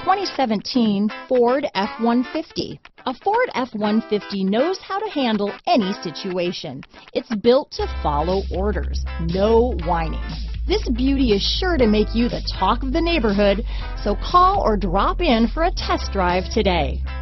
2017 Ford F-150. A Ford F-150 knows how to handle any situation. It's built to follow orders, no whining. This beauty is sure to make you the talk of the neighborhood, so call or drop in for a test drive today.